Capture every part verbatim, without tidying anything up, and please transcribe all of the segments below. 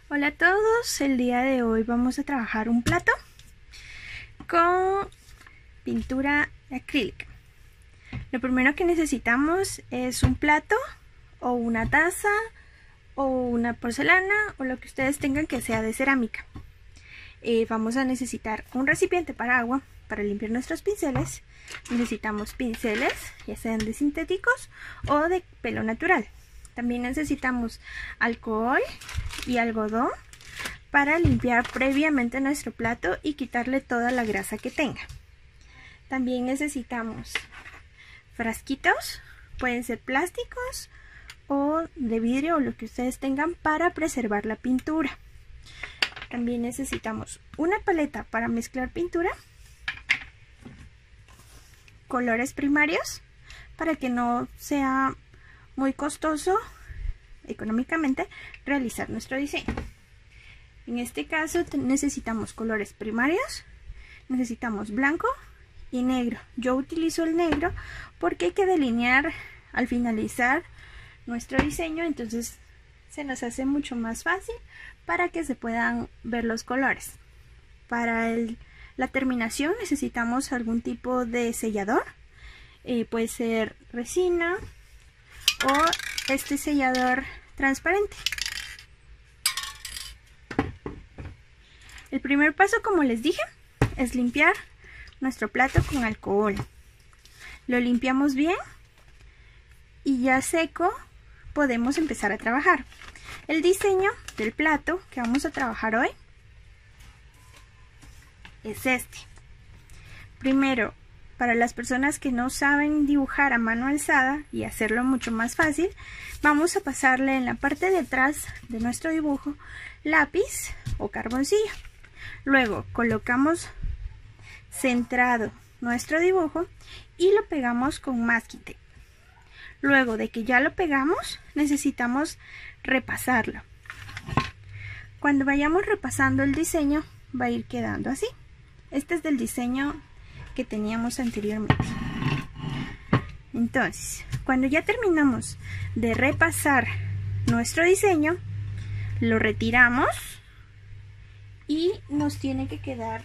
Hola a todos, el día de hoy vamos a trabajar un plato con pintura acrílica. Lo primero que necesitamos es un plato o una taza o una porcelana o lo que ustedes tengan que sea de cerámica. Eh, vamos a necesitar un recipiente para agua para limpiar nuestros pinceles. Necesitamos pinceles, ya sean de sintéticos o de pelo natural. También necesitamos alcohol y algodón para limpiar previamente nuestro plato y quitarle toda la grasa que tenga. También necesitamos frasquitos, pueden ser plásticos o de vidrio o lo que ustedes tengan para preservar la pintura. También necesitamos una paleta para mezclar pintura, colores primarios para que no sea muy costoso económicamente realizar nuestro diseño. En este caso necesitamos colores primarios, necesitamos blanco y negro. Yo utilizo el negro porque hay que delinear al finalizar nuestro diseño, entonces se nos hace mucho más fácil para que se puedan ver los colores. Para el, la terminación necesitamos algún tipo de sellador, eh, puede ser resina o este sellador transparente. El primer paso, como les dije, es limpiar nuestro plato con alcohol. Lo limpiamos bien y ya seco podemos empezar a trabajar. El diseño del plato que vamos a trabajar hoy es este. Primero, para las personas que no saben dibujar a mano alzada y hacerlo mucho más fácil, vamos a pasarle en la parte de atrás de nuestro dibujo lápiz o carboncillo. Luego colocamos centrado nuestro dibujo y lo pegamos con masking tape. Luego de que ya lo pegamos, necesitamos repasarlo. Cuando vayamos repasando el diseño, va a ir quedando así. Este es del diseño que teníamos anteriormente. Entonces, cuando ya terminamos de repasar nuestro diseño, lo retiramos y nos tiene que quedar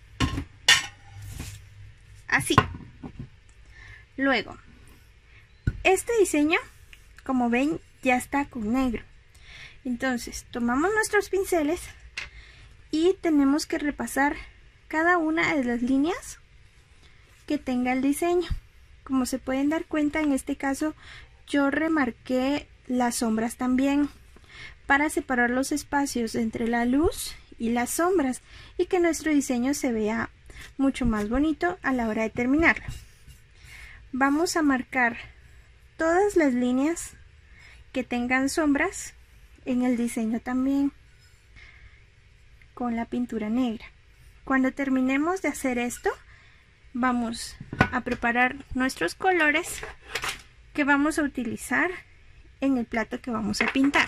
así. Luego, este diseño, como ven, ya está con negro. Entonces, tomamos nuestros pinceles y tenemos que repasar cada una de las líneas que tenga el diseño. Como se pueden dar cuenta, en este caso yo remarqué las sombras también para separar los espacios entre la luz y las sombras y que nuestro diseño se vea mucho más bonito a la hora de terminarlo. Vamos a marcar todas las líneas que tengan sombras en el diseño también con la pintura negra. Cuando terminemos de hacer esto, vamos a preparar nuestros colores que vamos a utilizar en el plato que vamos a pintar.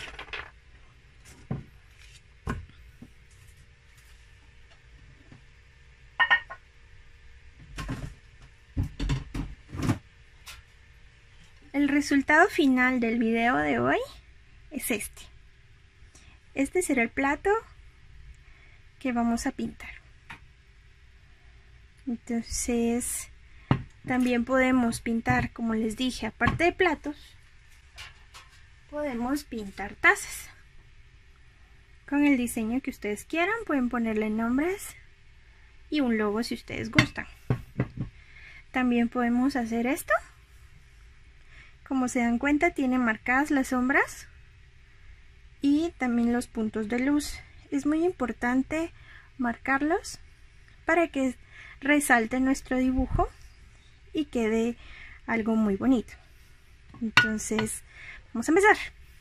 El resultado final del video de hoy es este. Este será el plato que vamos a pintar. Entonces, también podemos pintar, como les dije, aparte de platos, podemos pintar tazas. Con el diseño que ustedes quieran, pueden ponerle nombres y un logo si ustedes gustan. También podemos hacer esto. Como se dan cuenta, tiene marcadas las sombras y también los puntos de luz. Es muy importante marcarlos para que resalte nuestro dibujo y quede algo muy bonito. Entonces, vamos a empezar.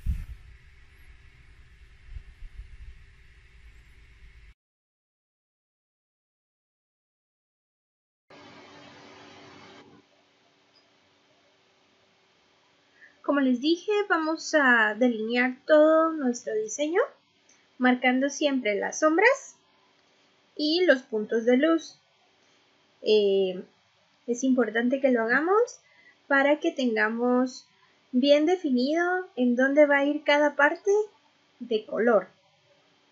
Como les dije, vamos a delinear todo nuestro diseño, marcando siempre las sombras y los puntos de luz. Eh, es importante que lo hagamos para que tengamos bien definido en dónde va a ir cada parte de color.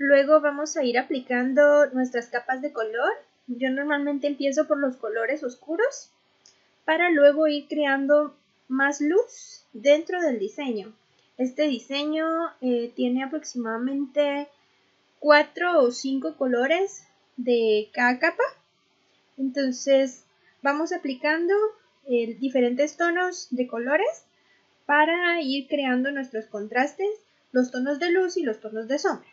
Luego vamos a ir aplicando nuestras capas de color. Yo normalmente empiezo por los colores oscuros para luego ir creando más luz dentro del diseño. Este diseño eh, tiene aproximadamente cuatro o cinco colores de cada capa. Entonces vamos aplicando eh, diferentes tonos de colores para ir creando nuestros contrastes, los tonos de luz y los tonos de sombra.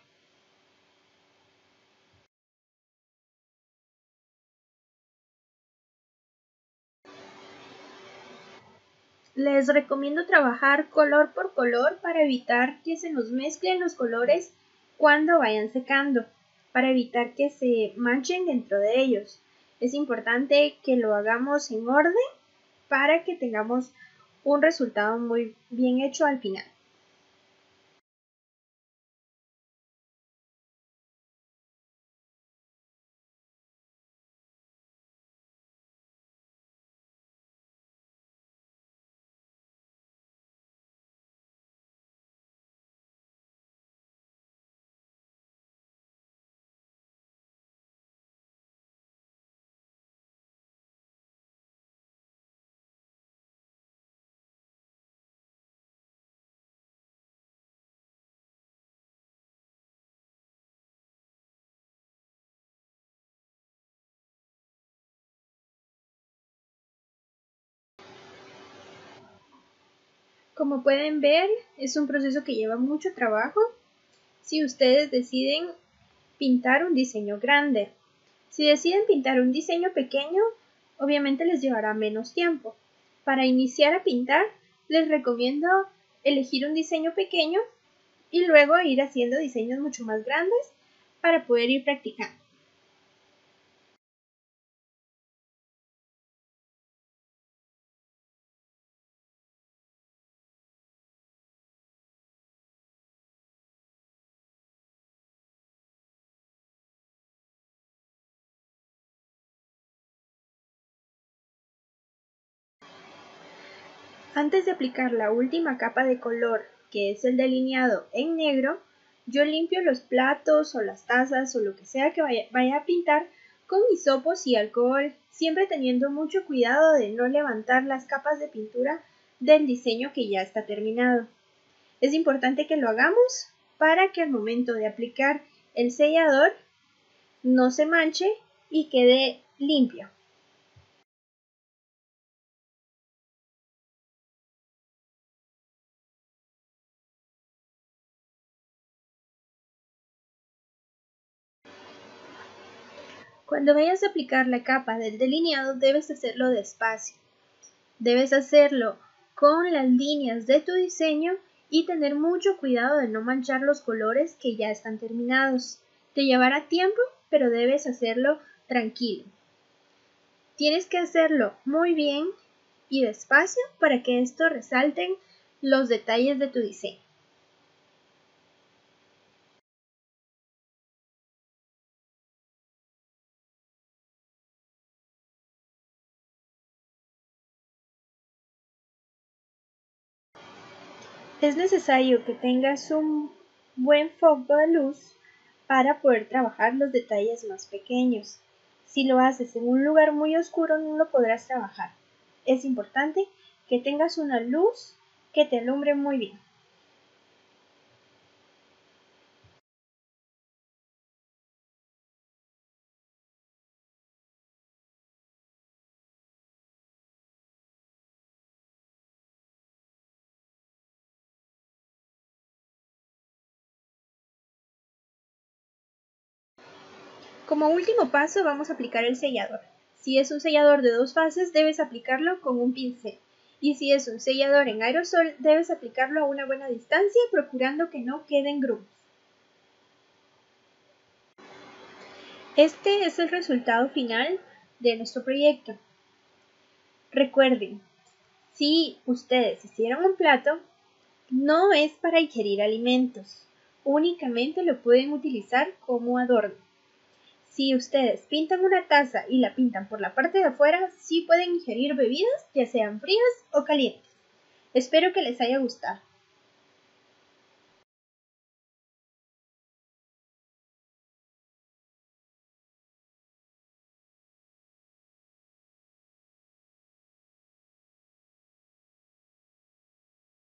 Les recomiendo trabajar color por color para evitar que se nos mezclen los colores cuando vayan secando, para evitar que se manchen dentro de ellos. Es importante que lo hagamos en orden para que tengamos un resultado muy bien hecho al final. Como pueden ver, es un proceso que lleva mucho trabajo. Si ustedes deciden pintar un diseño grande, si deciden pintar un diseño pequeño, obviamente les llevará menos tiempo. Para iniciar a pintar, les recomiendo elegir un diseño pequeño y luego ir haciendo diseños mucho más grandes para poder ir practicando. Antes de aplicar la última capa de color, que es el delineado en negro, yo limpio los platos o las tazas o lo que sea que vaya, vaya a pintar con hisopos y alcohol, siempre teniendo mucho cuidado de no levantar las capas de pintura del diseño que ya está terminado. Es importante que lo hagamos para que al momento de aplicar el sellador no se manche y quede limpio. Cuando vayas a aplicar la capa del delineado debes hacerlo despacio. Debes hacerlo con las líneas de tu diseño y tener mucho cuidado de no manchar los colores que ya están terminados. Te llevará tiempo, pero debes hacerlo tranquilo. Tienes que hacerlo muy bien y despacio para que esto resalten los detalles de tu diseño. Es necesario que tengas un buen foco de luz para poder trabajar los detalles más pequeños. Si lo haces en un lugar muy oscuro no lo podrás trabajar. Es importante que tengas una luz que te alumbre muy bien. Como último paso vamos a aplicar el sellador. Si es un sellador de dos fases debes aplicarlo con un pincel. Y si es un sellador en aerosol debes aplicarlo a una buena distancia procurando que no queden grumos. Este es el resultado final de nuestro proyecto. Recuerden, si ustedes hicieron un plato, no es para ingerir alimentos, únicamente lo pueden utilizar como adorno. Si ustedes pintan una taza y la pintan por la parte de afuera, sí pueden ingerir bebidas, ya sean frías o calientes. Espero que les haya gustado.